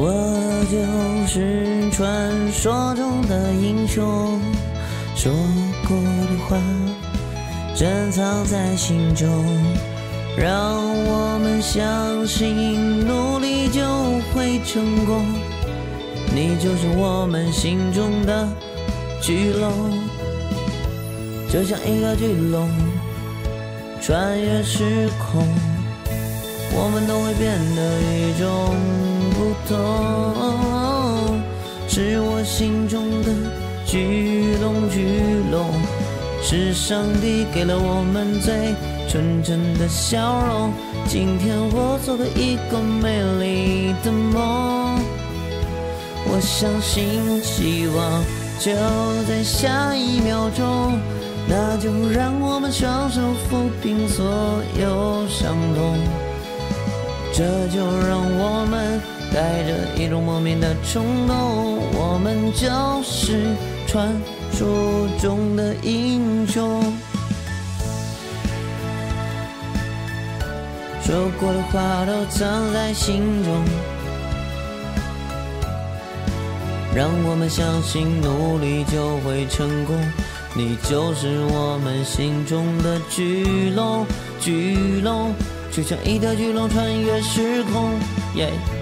我就是传说中的英雄，说过的话珍藏在心中，让我们相信努力就会成功。你就是我们心中的巨龙，就像一个巨龙穿越时空，我们都会变得与众不同。是我心中的巨龙，巨龙是上帝给了我们最纯真的笑容。今天我做了一个美丽的梦，我相信希望就在下一秒钟，那就让我们双手抚平所有伤痛，这就让我们带着一种莫名的冲动，我们就是传说中的英雄。说过的话都藏在心中，让我们相信努力就会成功。你就是我们心中的巨龙，巨龙就像一条巨龙穿越时空。